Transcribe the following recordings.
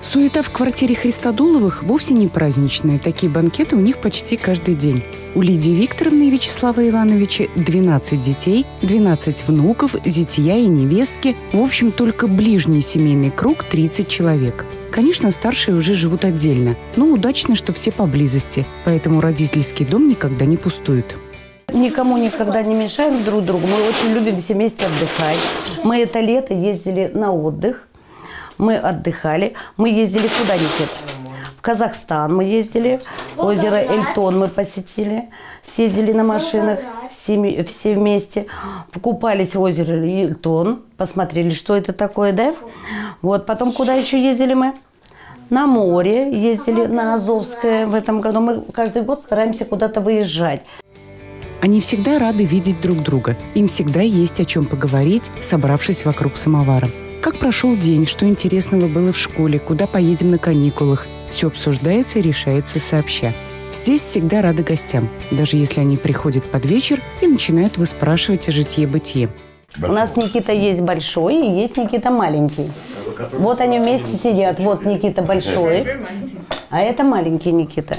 Суета в квартире Христодуловых вовсе не праздничная. Такие банкеты у них почти каждый день. У Лидии Викторовны и Вячеслава Ивановича 12 детей, 12 внуков, зятья и невестки. В общем, только ближний семейный круг 30 человек. Конечно, старшие уже живут отдельно, но удачно, что все поблизости, поэтому родительский дом никогда не пустует. Никому никогда не мешаем друг другу. Мы очень любим все вместе отдыхать. Мы это лето ездили на отдых. Мы отдыхали. Мы ездили куда, Никит? В Казахстан мы ездили. Озеро Эльтон мы посетили. Съездили на машинах все вместе. Купались в озере Эльтон. Посмотрели, что это такое, да? Вот. Потом куда еще ездили мы? На море ездили, на Азовское в этом году. Мы каждый год стараемся куда-то выезжать. Они всегда рады видеть друг друга. Им всегда есть о чем поговорить, собравшись вокруг самовара. Как прошел день, что интересного было в школе, куда поедем на каникулах. Все обсуждается и решается сообща. Здесь всегда рады гостям, даже если они приходят под вечер и начинают выспрашивать о житье-бытие. У нас Никита есть большой и есть Никита маленький. Вот они вместе сидят. Вот Никита большой, а это маленький Никита.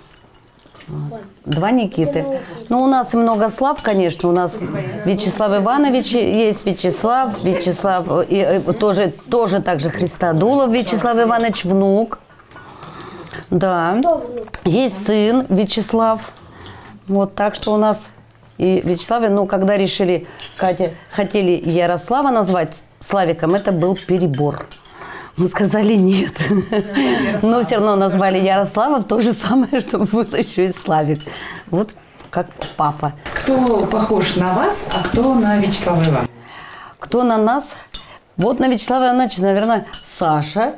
Два Никиты. Ну, у нас и много Слав, конечно. У нас Вячеслав Иванович есть, Вячеслав и тоже также Христодулов Вячеслав Иванович, внук. Да. Есть сын Вячеслав. Вот так что у нас и Вячеслав, ну, когда решили, хотели Ярослава назвать Славиком, это был перебор. Мы сказали нет. Но все равно назвали Ярослава то же самое, что был еще и Славик. Вот как папа. Кто похож на вас, а кто на Вячеслава Ивановича? Кто на нас? Вот на Вячеслава Ивановича, наверное, Саша,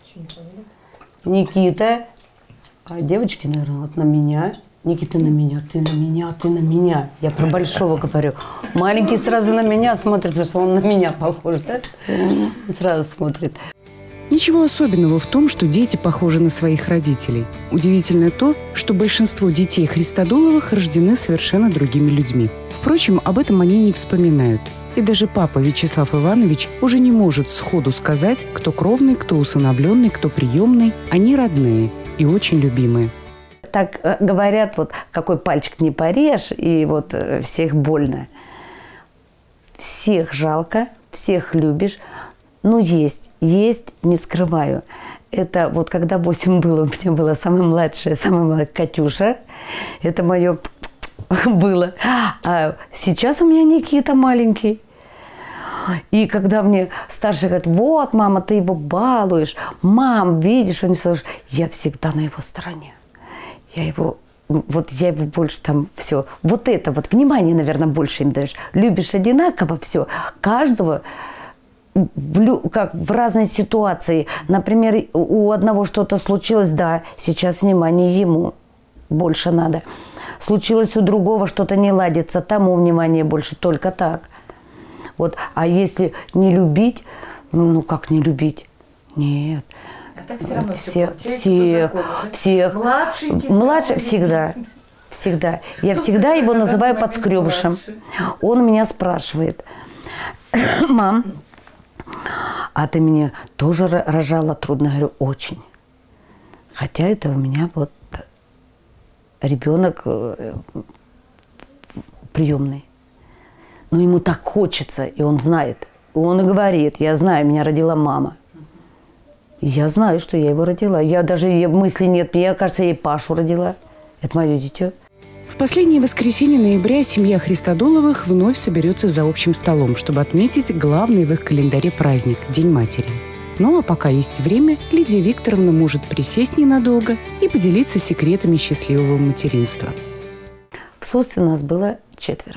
Никита, а девочки, наверное, вот на меня. Никита на меня, ты на меня, ты на меня. Я про большого говорю. Маленький сразу на меня смотрит, потому что он на меня похож, да? Сразу смотрит. Ничего особенного в том, что дети похожи на своих родителей. Удивительно то, что большинство детей Христодуловых рождены совершенно другими людьми. Впрочем, об этом они не вспоминают. И даже папа Вячеслав Иванович уже не может сходу сказать, кто кровный, кто усыновленный, кто приемный. Они родные и очень любимые. Так говорят, вот какой пальчик не порежь, и вот всех больно. Всех жалко, всех любишь. Ну, есть, не скрываю. Это вот когда 8 было, у меня была самая младшая Катюша. Это мое было. А сейчас у меня Никита маленький. И когда мне старший говорит, вот, мама, ты его балуешь. Мам, видишь, он слышит, я всегда на его стороне. Я его больше там все. Вот это вот, внимание, наверное, больше им даешь. Любишь одинаково все. Каждого... как в разной ситуации. Например, у одного что-то случилось, да, сейчас внимание ему больше надо. Случилось у другого, что-то не ладится, тому внимание больше, только так. Вот. А если не любить, ну как не любить? Нет. А так все равно всех. Младший всегда. Я всегда его называю подскребышем. Он меня спрашивает, мам, а ты меня тоже рожала трудно? Я говорю, очень. Хотя это у меня вот ребенок приемный. Но ему так хочется, и он знает. Он и говорит, я знаю, меня родила мама. Я знаю, что я его родила. Я даже мысли нет, мне кажется, я и Пашу родила. Это мое дитё. В последнее воскресенье ноября семья Христодуловых вновь соберется за общим столом, чтобы отметить главный в их календаре праздник – День матери. Ну а пока есть время, Лидия Викторовна может присесть ненадолго и поделиться секретами счастливого материнства. В Сусе нас было 4.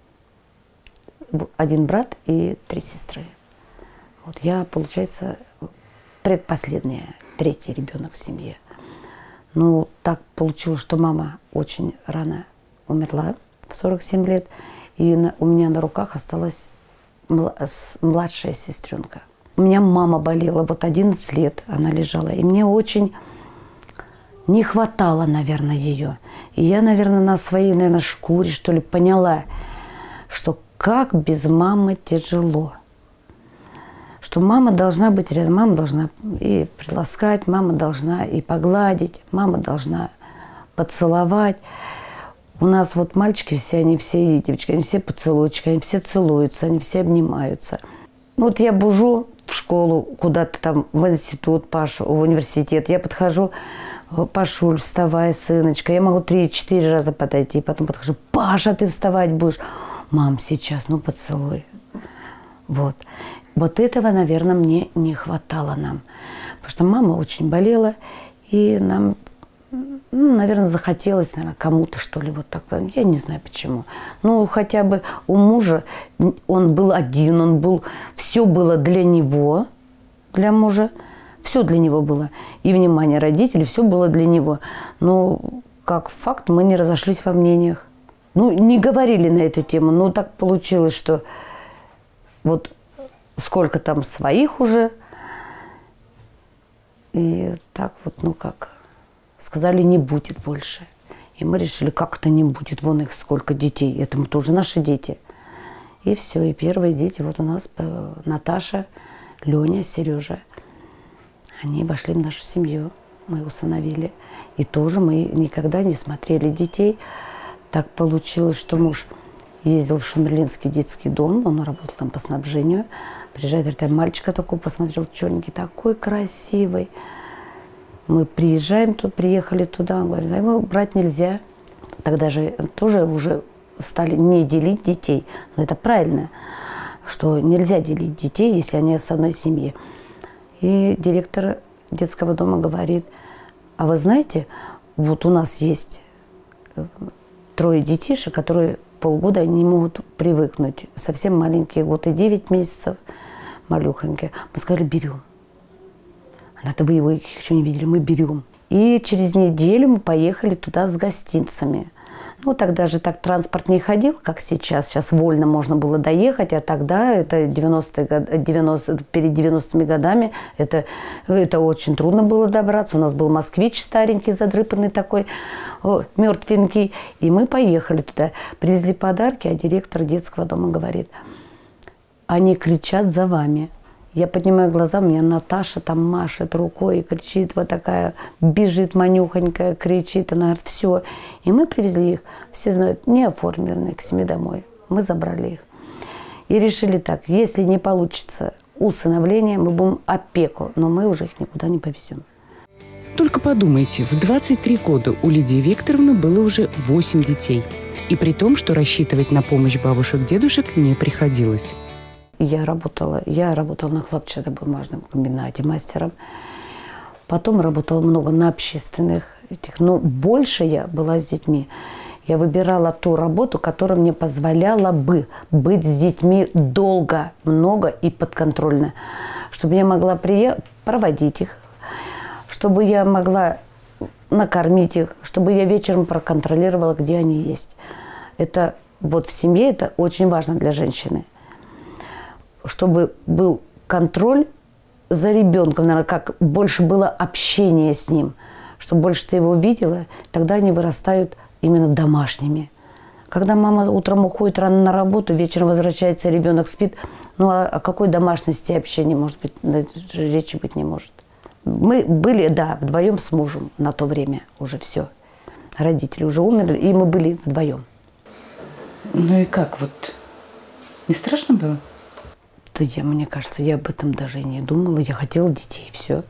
1 брат и 3 сестры. Вот я, получается, предпоследняя, 3-й ребенок в семье. Ну, так получилось, что мама очень рано умерла, в 47 лет. И у меня на руках осталась младшая сестренка. У меня мама болела, вот 11 лет она лежала. И мне очень не хватало, наверное, ее. И я, наверное, на своей, наверное, шкуре, что ли, поняла, что как без мамы тяжело. что мама должна быть рядом, мама должна и приласкать, мама должна и погладить, мама должна поцеловать. У нас вот мальчики все, они все, и девочки, они все поцелуйчики, они все целуются, они все обнимаются. Вот я бужу в школу, куда-то там в институт, Пашу, в университет, я подхожу, Пашуль, вставай, сыночка. Я могу 3-4 раза подойти, потом подхожу, Паша, ты вставать будешь? Мам, сейчас, ну поцелуй. Вот. Вот этого, наверное, мне не хватало нам. Потому что мама очень болела, и нам, ну, наверное, захотелось, наверное, кому-то, что ли, вот так. Я не знаю почему. Ну, хотя бы у мужа, он был один, он был, все было для него, для мужа. Все для него было. И внимание родителей, все было для него. Но как факт мы не разошлись во мнениях. Ну, не говорили на эту тему. Но так получилось, что вот сколько там своих уже. И так вот, ну как, сказали, не будет больше. И мы решили, как это не будет. Вон их сколько детей. Это тоже наши дети. И все. И первые дети вот у нас Наташа, Леня, Сережа. Они вошли в нашу семью, мы усыновили. И тоже мы никогда не смотрели детей. Так получилось, что муж ездил в Шумерлинский детский дом, он работал там по снабжению. Приезжает, говорит, я мальчика такого посмотрел, черненький, такой красивый. Мы приезжаем, приехали туда, он говорит, а его брать нельзя. Тогда же тоже уже стали не делить детей. Но это правильно, что нельзя делить детей, если они с одной семьи. И директор детского дома говорит, а вы знаете, вот у нас есть 3 детишек, которые полгода не могут привыкнуть. Совсем маленькие, год и 9 месяцев, малюхонькие. Мы сказали, берем. Она-то вы его еще не видели, мы берем. И через неделю мы поехали туда с гостинцами. Ну, тогда же так транспорт не ходил, как сейчас. Сейчас вольно можно было доехать, а тогда, это 90-е, перед 90-ми годами, это очень трудно было добраться. У нас был москвич старенький, задрыпанный такой, мертвенький. И мы поехали туда, привезли подарки, а директор детского дома говорит, они кричат за вами. Я поднимаю глаза, у меня Наташа там машет рукой и кричит, вот такая, бежит манюхонькая, кричит, она говорит, все. И мы привезли их, все знают, не оформленные, к себе домой. Мы забрали их. И решили так, если не получится усыновление, мы будем опеку, но мы уже их никуда не повезем. Только подумайте, в 23 года у Лидии Викторовны было уже 8 детей. И при том, что рассчитывать на помощь бабушек-дедушек не приходилось. Я работала на хлопчатобумажном комбинате мастером. Потом работала много на общественных этих. Но больше я была с детьми. Я выбирала ту работу, которая мне позволяла бы быть с детьми долго, много и подконтрольно. Чтобы я могла проводить их, чтобы я могла накормить их, чтобы я вечером проконтролировала, где они есть. Это вот в семье это очень важно для женщины. Чтобы был контроль за ребенком, наверное, как больше было общения с ним, чтобы больше ты его видела, тогда они вырастают именно домашними. Когда мама утром уходит рано на работу, вечером возвращается, ребенок спит, ну о какой домашности общения, может быть, речи быть не может. Мы были, да, вдвоем с мужем на то время уже все. Родители уже умерли, и мы были вдвоем. Ну и как, вот не страшно было? Мне кажется, я об этом даже и не думала. Я хотела детей, все.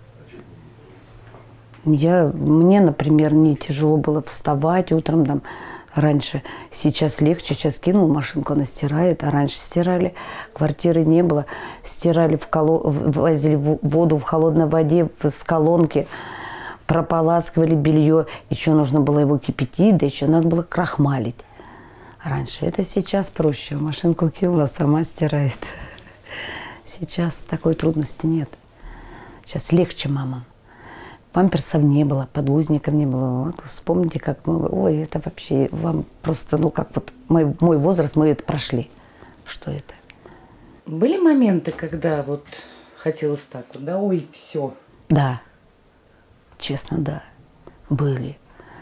Мне, например, не тяжело было вставать утром там, раньше. Сейчас легче, сейчас кинул машинку, она стирает, а раньше стирали. Квартиры не было. Стирали, возили воду в холодной воде с колонки, прополаскивали белье. Еще нужно было его кипятить, да еще надо было крахмалить. Раньше это сейчас проще. Машинку кинула, сама стирает. Сейчас такой трудности нет. Сейчас легче мамам. Памперсов не было, подгузников не было. Вот, вспомните, как мы... Ой, это вообще вам просто, ну как вот мой возраст, мы это прошли. Что это? Были моменты, когда вот хотелось так вот, да, ой, все. Да. Честно, да. Были.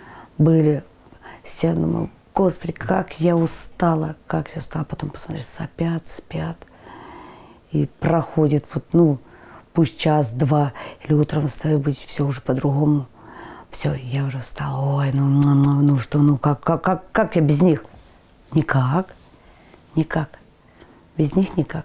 Я думала, Господи, как я устала. Потом посмотришь, спят. И И проходит, вот, ну, пусть час-два, или утром встаю, будет все уже по-другому. Все, я уже встала. Ой, ну что, ну как я без них? Никак. Без них никак.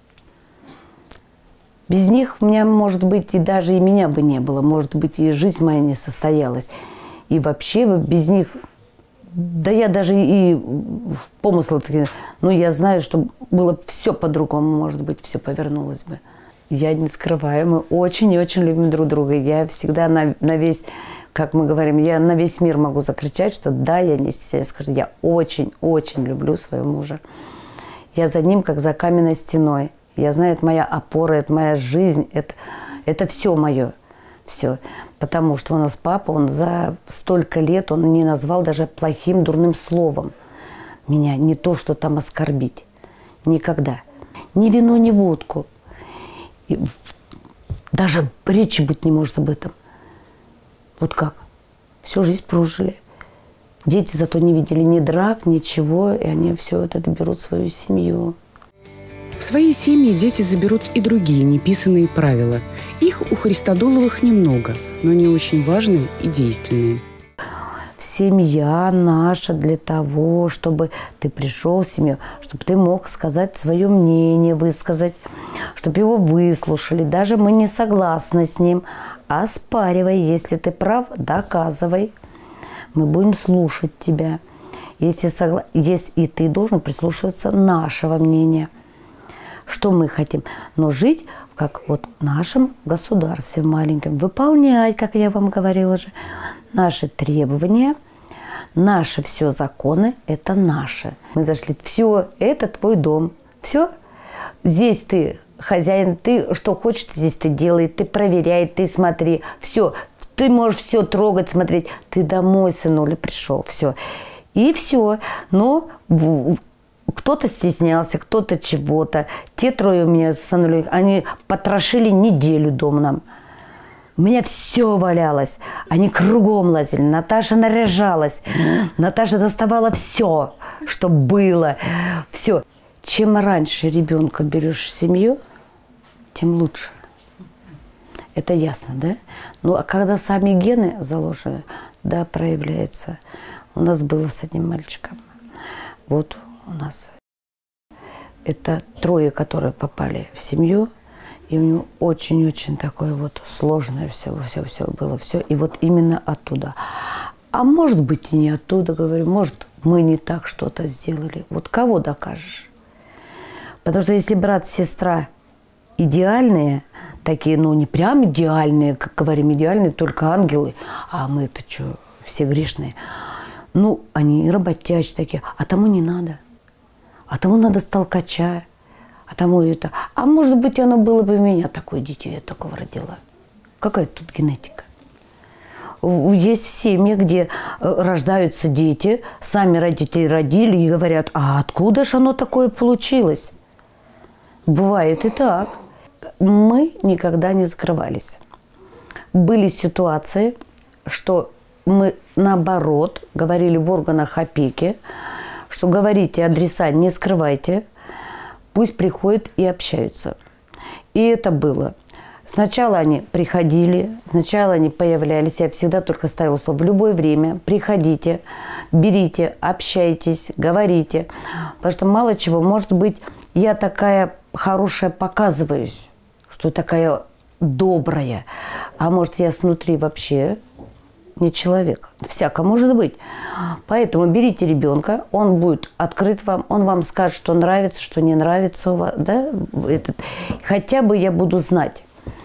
Без них у меня, может быть, и даже и меня бы не было. Может быть, и жизнь моя не состоялась. И вообще без них... Да я даже и помыслы такие... Ну, я знаю, что было все по-другому, может быть, все повернулось бы. Я не скрываю, мы очень и очень любим друг друга. Я всегда на весь... Как мы говорим, я на весь мир могу закричать, что да, я не стесняюсь, скажу, я очень-очень люблю своего мужа. Я за ним, как за каменной стеной. Я знаю, это моя опора, это моя жизнь, это все мое. Все. Потому что у нас папа, он за столько лет, он не назвал даже плохим, дурным словом меня. Не то, что там оскорбить. Никогда. Ни вино, ни водку. И даже речи быть не может об этом. Вот как? Всю жизнь прожили. Дети зато не видели ни драк, ничего, и они все это берут в свою семью. В свои семьи дети заберут и другие неписанные правила. Их у Христодуловых немного, но они очень важные и действенные. Семья наша для того, чтобы ты пришел в семью, чтобы ты мог сказать свое мнение, высказать, чтобы его выслушали. Даже мы не согласны с ним. Оспаривай, если ты прав, доказывай. Мы будем слушать тебя. Если и ты должен прислушиваться нашего мнения. Что мы хотим? Но жить, как вот в нашем государстве маленьком, выполнять, как я вам говорила же, наши требования, наши все законы, это наши. Мы зашли, все, это твой дом, все, здесь ты хозяин, ты что хочешь, здесь ты делай, ты проверяй, ты смотри, все, ты можешь все трогать, смотреть, ты домой, сынуля, пришел, все. И все, но кто-то стеснялся, кто-то чего-то. Те трое у меня с сынулей, они потрошили неделю дом нам. У меня все валялось. Они кругом лазили. Наташа наряжалась. Наташа доставала все, что было. Все. Чем раньше ребенка берешь в семью, тем лучше. Это ясно, да? Ну, а когда сами гены заложены, да, проявляется. У нас было с одним мальчиком. Вот у нас. Это трое, которые попали в семью. И у него очень-очень такое вот сложное все было, все. И вот именно оттуда. А может быть и не оттуда, говорю, может мы не так что-то сделали. Вот кого докажешь? Потому что если брат, сестра идеальные, такие, ну не прям идеальные, как говорим, идеальные только ангелы, а мы-то что, все грешные. Ну, они работящие такие, а тому не надо. А тому надо столкача. А тому это. А может быть, оно было бы у меня такое дитё, я такого родила. Какая тут генетика? Есть семьи, где рождаются дети, сами родители родили и говорят, а откуда же оно такое получилось? Бывает и так. Мы никогда не закрывались. Были ситуации, что мы наоборот говорили в органах опеки, что говорите адреса, не скрывайте. Пусть приходят и общаются. И это было. Сначала они приходили, сначала они появлялись. Я всегда только ставила слово в любое время. Приходите, берите, общайтесь, говорите. Потому что мало чего, может быть, я такая хорошая показываюсь, что такая добрая. А может, я снутри вообще не человек. Всяко может быть. Поэтому берите ребенка, он будет открыт вам, он вам скажет, что нравится, что не нравится у вас. Да? Хотя бы я буду знать.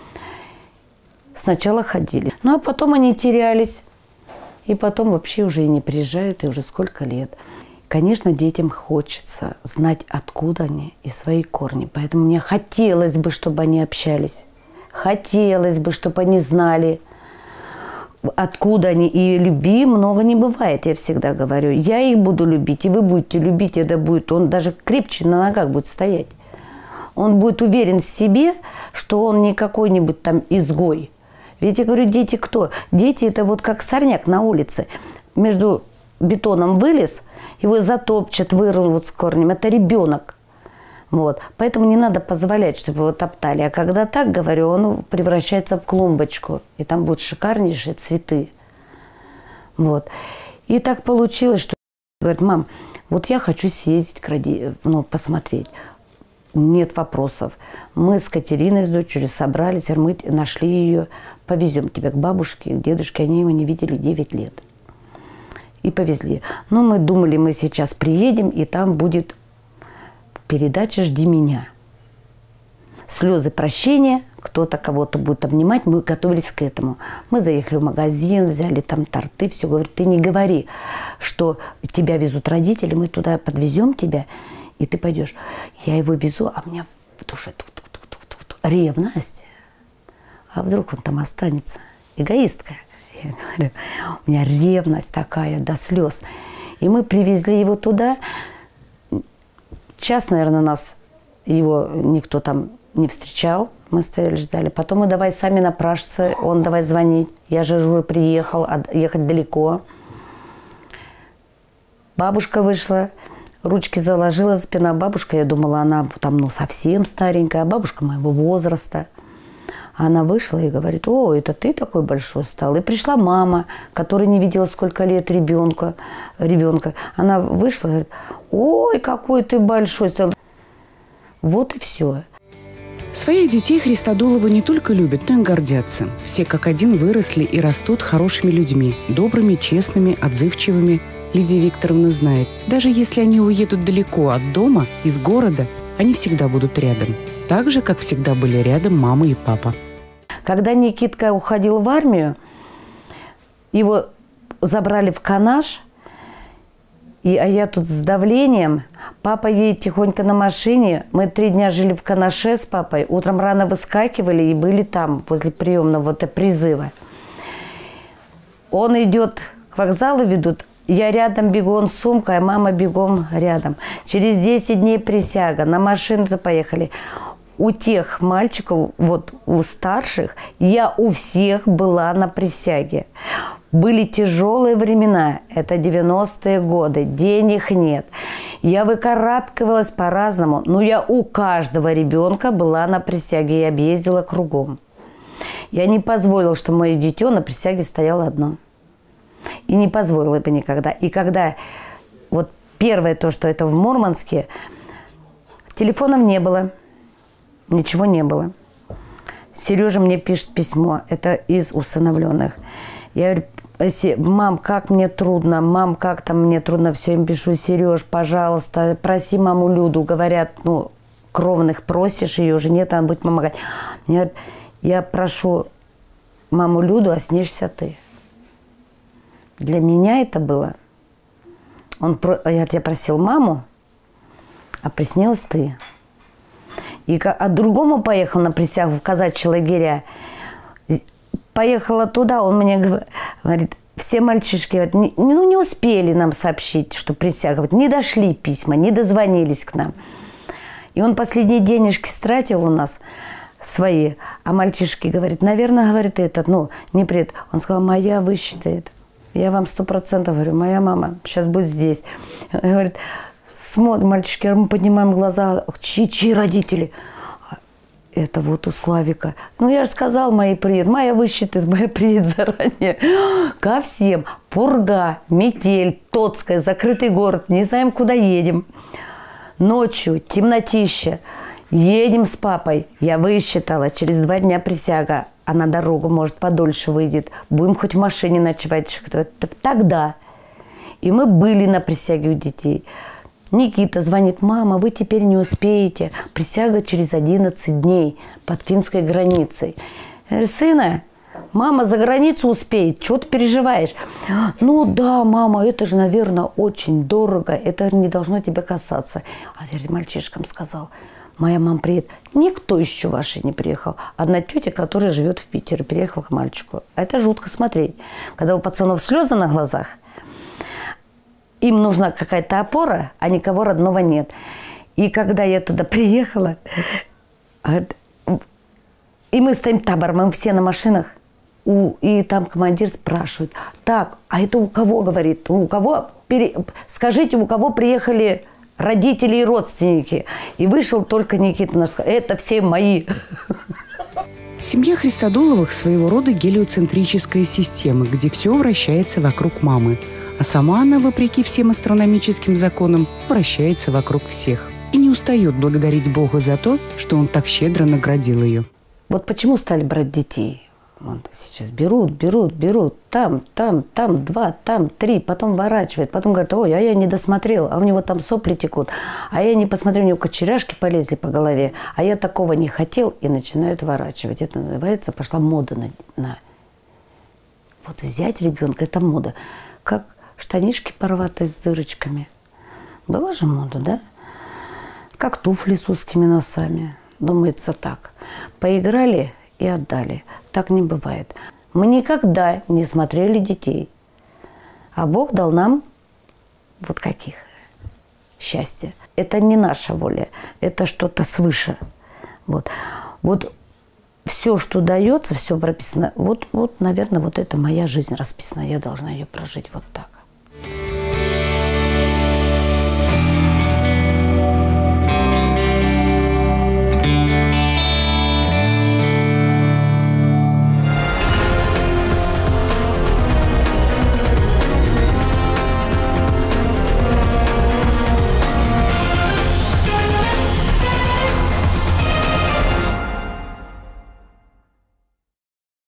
Сначала ходили. Ну, а потом они терялись. И потом вообще уже и не приезжают, и уже сколько лет. Конечно, детям хочется знать, откуда они и свои корни. Поэтому мне хотелось бы, чтобы они общались. Хотелось бы, чтобы они знали, откуда они. И любви много не бывает, я всегда говорю. Я их буду любить, и вы будете любить, это будет. Он даже крепче на ногах будет стоять. Он будет уверен в себе, что он не какой-нибудь там изгой. Ведь я говорю, дети кто? Дети это вот как сорняк на улице. Между бетоном вылез, его затопчет, вырвут с корнем. Это ребенок. Вот. Поэтому не надо позволять, чтобы его топтали. А когда так, говорю, он превращается в клумбочку. И там будут шикарнейшие цветы. Вот. И так получилось, что говорит: мам, вот я хочу съездить посмотреть. Нет вопросов. Мы с Катериной, с дочерью собрались, мы нашли ее. Повезем тебя к бабушке, к дедушке. Они его не видели 9 лет. И повезли. Но мы думали, мы сейчас приедем, и там будет передача «Жди меня». Слезы прощения, кто-то кого-то будет обнимать. Мы готовились к этому. Мы заехали в магазин, взяли там торты, все. Говорит: ты не говори, что тебя везут родители, мы туда подвезем тебя, и ты пойдешь. Я его везу, а у меня в душе ревность. А вдруг он там останется? Эгоистка. Я говорю, у меня ревность такая до слез. И мы привезли его туда. Час, наверное, нас его никто там не встречал. Мы стояли, ждали. Потом мы давай сами напрашиваться. Он давай звонить. Я же уже приехал, ехать далеко. Бабушка вышла, ручки заложила за спину. Бабушка, я думала, она там совсем старенькая. А бабушка моего возраста. Она вышла и говорит: о, это ты такой большой стал. И пришла мама, которая не видела сколько лет ребенка. Она вышла и говорит: ой, какой ты большой стал. Вот и все. Своих детей Христодуловы не только любят, но и гордятся. Все как один выросли и растут хорошими людьми, добрыми, честными, отзывчивыми. Лидия Викторовна знает, даже если они уедут далеко от дома, из города, они всегда будут рядом. Так же, как всегда были рядом мама и папа. Когда Никитка уходил в армию, его забрали в Канаш, а я тут с давлением. Папа едет тихонько на машине. Мы 3 дня жили в Канаше с папой. Утром рано выскакивали и были там, возле приемного призыва. Он идет, к вокзалу ведут. Я рядом бегу, он с сумкой, а мама бегом рядом. Через 10 дней присяга. На машину-то поехали. У тех мальчиков, вот у старших, я у всех была на присяге. Были тяжелые времена, это 90-е годы, денег нет. Я выкарабкивалась по-разному, но я у каждого ребенка была на присяге и объездила кругом. Я не позволила, чтобы мое дитё на присяге стояло одно. И не позволила бы никогда. И когда, вот первое то, что это в Мурманске, телефонов не было. Ничего не было. Сережа мне пишет письмо. Это из усыновленных. Я говорю: мам, как мне трудно. Мам, как там мне трудно. Все им пишу: Сереж, пожалуйста, проси маму Люду. Говорят, кровных просишь, ее уже нет, она будет помогать. Я прошу маму Люду, а снишься ты. Для меня это было. Я просил маму, а приснилась ты. И другому поехал на присягу в казачьи лагеря. Поехала туда, он мне говорит: все мальчишки говорят, не успели нам сообщить, что присяга. Не дошли письма, не дозвонились к нам. И он последние денежки стратил у нас свои. А мальчишки говорят: наверное, говорит, не пред. Он сказал: моя высчитает. Я вам 100% говорю, моя мама сейчас будет здесь. Говорит, смотрим, мальчишки, мы поднимаем глаза, чьи родители? Это вот у Славика. Я же сказал, мои приедут. Моя высчитает, моя приедет заранее. Ко всем. Пурга, метель, Тотская, закрытый город. Не знаем, куда едем. Ночью, темнотища. Едем с папой. Я высчитала. Через 2 дня присяга. А на дорогу, может, подольше выйдет. Будем хоть в машине ночевать. Это тогда. И мы были на присяге у детей. Никита звонит: мама, вы теперь не успеете. Присяга через 11 дней под финской границей. Я говорю: сына, мама за границу успеет. Чего ты переживаешь? Да, мама, это же, наверное, очень дорого. Это не должно тебя касаться. А я мальчишкам сказал: моя мама приедет. Никто еще вашей не приехал. Одна тетя, которая живет в Питере, приехала к мальчику. Это жутко смотреть. Когда у пацанов слезы на глазах, им нужна какая-то опора, а никого родного нет. И когда я туда приехала, и мы стоим табором, мы все на машинах, и там командир спрашивает: так, а это у кого, говорит, у кого, скажите, у кого приехали родители и родственники. И вышел только Никита наш, это все мои. Семья Христодуловых – своего рода гелиоцентрическая система, где все вращается вокруг мамы. А сама она, вопреки всем астрономическим законам, вращается вокруг всех. И не устает благодарить Бога за то, что Он так щедро наградил ее. Вот почему стали брать детей? Вот сейчас берут, там 2, там 3, потом ворачивает, потом говорят, ой, а я не досмотрел, а у него там сопли текут, а я не посмотрел, у него кочеряшки полезли по голове, а я такого не хотел, и начинают ворачивать. Это называется, пошла мода на... Вот взять ребенка, это мода. Как штанишки порватые с дырочками. Была же мода, да? Как туфли с узкими носами. Думается так. Поиграли и отдали. Так не бывает. Мы никогда не смотрели детей. А Бог дал нам вот каких? Счастье. Это не наша воля. Это что-то свыше. Вот все, что дается, все прописано. Вот, наверное, вот это моя жизнь расписана. Я должна ее прожить вот так.